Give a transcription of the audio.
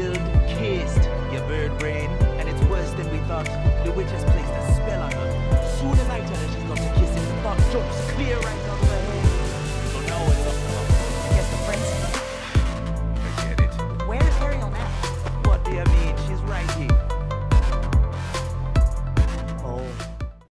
killed, cased your bird brain, and it's worse than we thought. The witch has placed a spell on her. Soon as I tell her she's got to kiss him, the thought jumps clear right out of